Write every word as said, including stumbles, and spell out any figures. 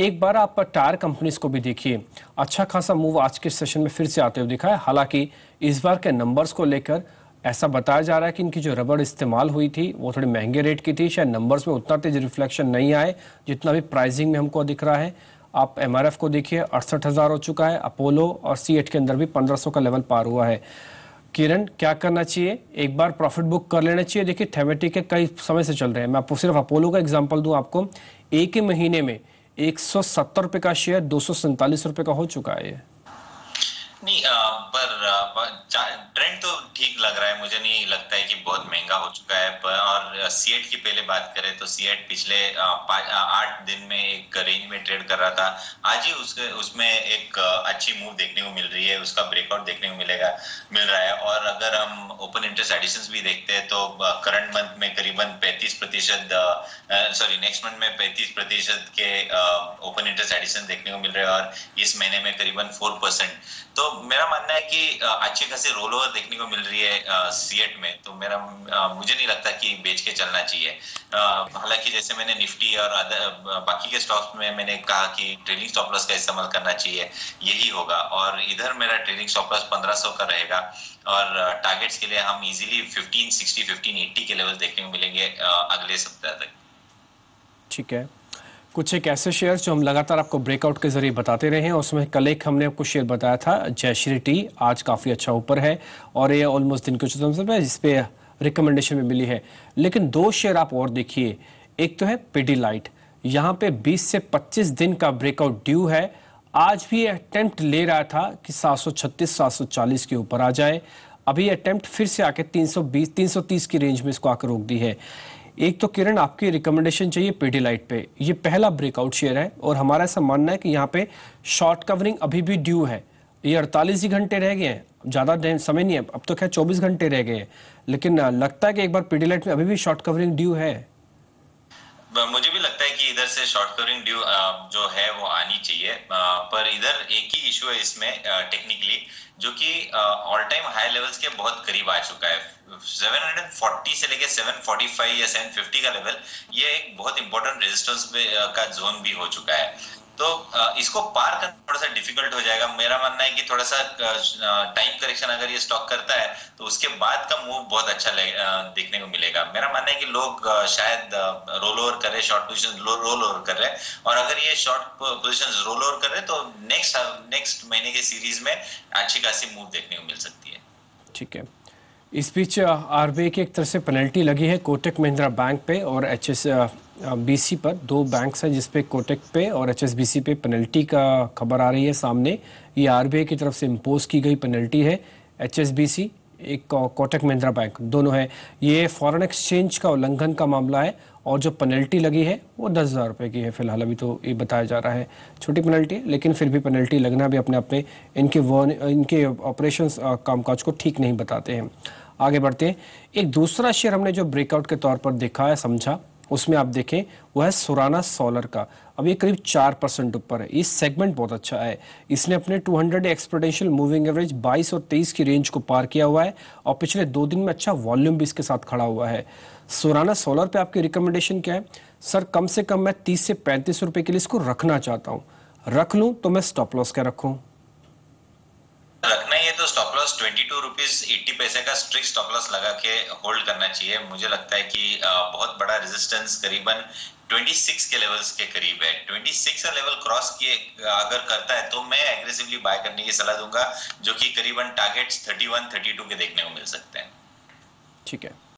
एक बार आप tyre companies को भी देखिए, अच्छा खासा मूव आज के सेशन में फिर से आते हुए दिखा है। हालांकि इस बार के नंबर्स को लेकर ऐसा बताया जा रहा है कि इनकी जो रबड़ इस्तेमाल हुई थी वो थोड़ी महंगे रेट की थी, शायद नंबर्स में उतना तेज रिफ्लेक्शन नहीं आए जितना भी प्राइसिंग में हमको दिख रहा है। आप एमआरएफ को देखिए, अड़सठ हज़ार हो चुका है। अपोलो और सीएट के अंदर भी पंद्रह सौ का लेवल पार हुआ है। किरण, क्या करना चाहिए? एक बार प्रॉफिट बुक कर लेना चाहिए। देखिए थेमेटिक के कई समय से चल रहे हैं। मैं आपको सिर्फ अपोलो का एग्जांपल दूं आपको, एक ही महीने में एक सौ सत्तर रुपए का शेयर दो सौ सैंतालीस रुपए का हो चुका है ये। नहीं आ, पर ट्रेंड तो ठीक लग रहा है। मुझे नहीं लगता है कि बहुत महंगा हो चुका है। पर, और सीएट की पहले बात करें तो सीएट पिछले आठ दिन में एक रेंज में ट्रेड कर रहा था। आज ही उसके उसमें एक अच्छी मूव देखने को मिल रही है, उसका ब्रेकआउट देखने को मिलेगा मिल रहा है। और अगर हम ओपन इंटरेस्ट एडिशंस भी देखते हैं तो करंट मंथ में करीबन पैंतीस प्रतिशत सॉरी नेक्स्ट मंथ में पैंतीस प्रतिशत के ओपन इंटरेस्ट एडिशन देखने को मिल रहे हैं और इस महीने में करीबन फोर परसेंट। तो मेरा मानना है कि अच्छे खासे रोल ओवर देखने को मिल रही है सीएट में। तो मेरा मुझे नहीं लगता कि बेच के चलना चाहिए। हालांकि जैसे मैंने निफ्टी और बाकी के स्टॉक्स में मैंने कहा कि ट्रेलिंग स्टॉप लॉस का इस्तेमाल करना चाहिए, यही होगा। और इधर मेरा ट्रेलिंग स्टॉप लॉस पंद्रह सौ का रहेगा और टारगेट्स के लिए हम easily fifteen sixty fifteen eighty के लेवल देखने को मिलेंगे अगले सप्ताह तक। ठीक है, कुछ एक ऐसे शेयर्स जो हम लगातार आपको ब्रेकआउट के जरिए बताते रहे हैं, उसमें कल एक हमने आपको शेयर बताया था जयश्री टी, आज काफ़ी अच्छा ऊपर है और ये ऑलमोस्ट दिन के उच्चतम है जिसपे रिकमेंडेशन में मिली है। लेकिन दो शेयर आप और देखिए, एक तो है पिडिलाइट, यहाँ पे बीस से पच्चीस दिन का ब्रेकआउट ड्यू है। आज भी अटेम्प्ट ले रहा था कि सात सौ छत्तीस सात सौ चालीस के ऊपर आ जाए। अभी अटेम्प्ट फिर से आके तीन सौ बीस तीन सौ तीस की रेंज में इसको आकर रोक दी है। एक तो किरण आपकी रिकमेंडेशन चाहिए पिडिलाइट पे, ये पहला ब्रेकआउट शेयर है और हमारा ऐसा मानना है कि यहाँ पे शॉर्ट कवरिंग अभी भी ड्यू है। ये अड़तालीस ही घंटे रह गए हैं, ज़्यादा समय नहीं है, अब तो खैर चौबीस घंटे रह गए हैं, लेकिन लगता है कि एक बार पिडिलाइट में अभी भी शॉर्ट कवरिंग ड्यू है। मुझे भी लगता है कि इधर से शॉर्ट कवरिंग ड्यू जो है वो आनी चाहिए। पर इधर एक ही इशू है इसमें टेक्निकली, जो कि ऑल टाइम हाई लेवल्स के बहुत करीब आ चुका है। सात सौ चालीस से लेके सात सौ पैंतालीस या सात सौ पचास का लेवल, ये एक बहुत इंपॉर्टेंट रेजिस्टेंस का जोन भी हो चुका है। तो इसको पार करना थोड़ा सा डिफिकल्ट हो जाएगा। मेरा मानना है कि थोड़ा सा टाइम करेक्शन अगर ये स्टॉक करता है तो उसके बाद का मूव बहुत अच्छा देखने को मिलेगा। मेरा मानना है कि लोग शायद रोल ओवर कर रहे, शॉर्ट पोजीशन रोल ओवर कर रहे हैं, और अगर ये शॉर्ट पोजीशन रोल ओवर कर रहे हैं तो नेक्स्ट नेक्स्ट महीने के सीरीज में अच्छी खासी मूव देखने को मिल सकती है। ठीक है, इस बीच आरबीआई की एक तरह से पेनल्टी लगी है कोटक महिंद्रा बैंक पे और एच एस बीसी पर। दो बैंक्स हैं जिसपे कोटक पे और एचएसबीसी पे पेनल्टी का खबर आ रही है सामने। ये आरबीआई की तरफ से इम्पोज की गई पेनल्टी है। एचएसबीसी एक कोटक महिंद्रा बैंक दोनों है। ये फॉरेन एक्सचेंज का उल्लंघन का मामला है और जो पेनल्टी लगी है वो दस हज़ार रुपये की है फिलहाल। अभी तो ये बताया जा रहा है छोटी पेनल्टी है, लेकिन फिर भी पेनल्टी लगना भी अपने आप में इनके वो इनके ऑपरेशन कामकाज को ठीक नहीं बताते हैं। आगे बढ़ते हैं, एक दूसरा शेयर हमने जो ब्रेकआउट के तौर पर देखा है समझा, उसमें आप देखें वो है सुराना सोलर का। अब ये करीब चार परसेंट ऊपर है। इस सेगमेंट बहुत अच्छा है, इसने अपने दो सौ एक्सपोनेंशियल मूविंग एवरेज बाईस और तेईस की रेंज को पार किया हुआ है और पिछले दो दिन में अच्छा वॉल्यूम भी इसके साथ खड़ा हुआ है। सुराना सोलर पे आपकी रिकमेंडेशन क्या है? सर कम से कम मैं तीस से पैंतीस रुपए के लिए इसको रखना चाहता हूँ, रख लूँ तो मैं स्टॉप लॉस क्या रखूँ? रखना ही है तो stop loss twenty two rupees eighty पैसे का स्ट्रिक्ट स्टॉप लॉस लगा के होल्ड करना चाहिए। मुझे लगता है कि बहुत बड़ा रेजिस्टेंस करीबन छब्बीस के लेवल्स के करीब है। छब्बीस का लेवल क्रॉस किए अगर करता है तो मैं एग्रेसिवली बाय करने की सलाह दूंगा, जो कि करीबन टारगेट्स इकतीस बत्तीस के देखने को मिल सकते हैं। ठीक है।